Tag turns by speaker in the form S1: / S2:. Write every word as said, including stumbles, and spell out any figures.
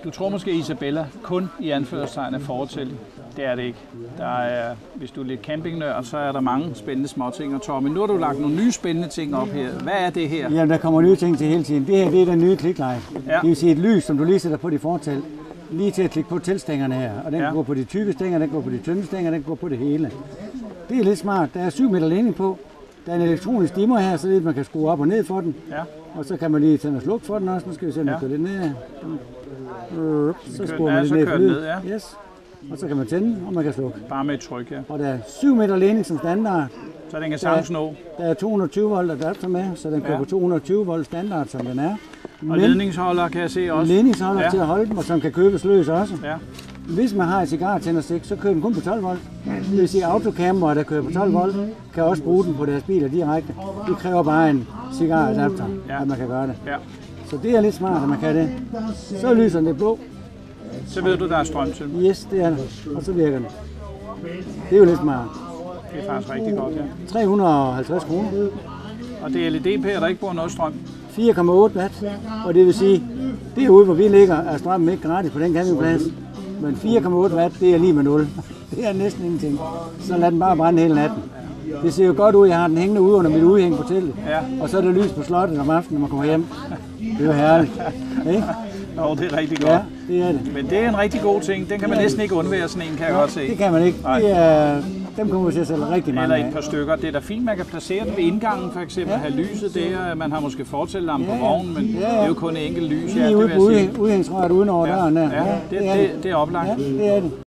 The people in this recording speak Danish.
S1: Du tror måske, Isabella kun i anførselstegn er fortælle. Det er det ikke. Der er, hvis du er lidt campingnørd, så er der mange spændende småting. Og Tommy, nu har du lagt nogle nye spændende ting op her. Hvad er det her?
S2: Jamen, der kommer nye ting til hele tiden. Det her det er den nye klikleje.
S1: Ja.
S2: Det vil sige et lys, som du lige sætter på dit fortelt. Lige til at klikke på teltstængerne her. Og den
S1: Ja.
S2: kan gå på de tykke stænger, den kan gå på de tynde stænger, den kan gå på det hele. Det er lidt smart. Der er syv meter ledning på. Der er en elektronisk dimmer her, så det, man kan skrue op og ned for den.
S1: Ja.
S2: Og så kan man lige tænde og slukke for den også. Nu skal vi se, om
S1: Ja.
S2: vi kører lidt ned her. Så skruer
S1: Ja,
S2: man lidt
S1: så
S2: ned
S1: kører
S2: for
S1: den
S2: lyd.
S1: ned, ja.
S2: Yes. Og så kan man tænde, og man kan slukke.
S1: Bare med et tryk, ja.
S2: Og der er syv meter ledning som standard.
S1: Så den kan sagtens nå.
S2: Der er to hundrede og tyve volt adapter med, så den kører
S1: Ja.
S2: på to hundrede og tyve volt standard, som den er.
S1: Og ledningsholder kan jeg se også.
S2: ledningsholder
S1: Ja.
S2: til at holde dem, og som kan købes løs også.
S1: Ja.
S2: Hvis man har et cigartænderstik, så kører den kun på tolv volt. Det vil sige, at autocamera, der kører på tolv volt, kan også bruge den på deres biler direkte. Det kræver bare en cigaradapter,
S1: Ja.
S2: at man kan gøre det.
S1: Ja.
S2: Så det er lidt smart, at man kan det. Så lyser den det blå.
S1: Så ved du, der er strøm til.
S2: Yes, det er det. Og så virker den. Det er jo lidt smart.
S1: Det er faktisk rigtig godt, ja.
S2: tre hundrede og halvtreds kroner.
S1: Og det er L E D-pærer, der ikke bruger noget strøm.
S2: fire komma otte watt, og det vil sige, derude hvor vi ligger, er strømmen ikke gratis på den campingplads. Men fire komma otte watt, det er lige med nul. Det er næsten ingenting. Så lad den bare brænde hele natten. Det ser jo godt ud, jeg har den hængende ude under mit udhæng på teltet.
S1: Ja.
S2: Og så er der lys på slottet om aftenen, når man kommer hjem. Det er jo herligt. Ikke?
S1: Jo, det er rigtig godt.
S2: Ja, det er det.
S1: Men det er en rigtig god ting. Den kan man næsten ikke undvære, sådan en kan jeg godt se.
S2: Det kan man ikke. Det er, dem kommer vi til at sælge rigtig mange
S1: Eller
S2: af.
S1: et par stykker. Det er da fint, man kan placere den ved indgangen, for eksempel. Have lyset der. Man har måske fortællampe på vognen, men det er jo kun en enkelt lys. Ja,
S2: Lige
S1: det
S2: ude
S1: vil
S2: på
S1: jeg sige.
S2: udhængsrøret uden over døren der.
S1: Ja, det, det, det er oplagt.
S2: Ja, det er det.